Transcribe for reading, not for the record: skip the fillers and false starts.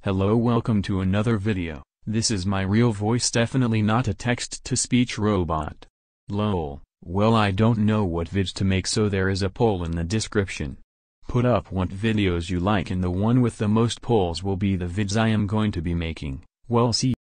Hello, welcome to another video. This is my real voice, definitely not a text-to-speech robot. Lol. Well, I don't know what vids to make, so there is a poll in the description. Put up what videos you like and the one with the most polls will be the vids I am going to be making. Well, see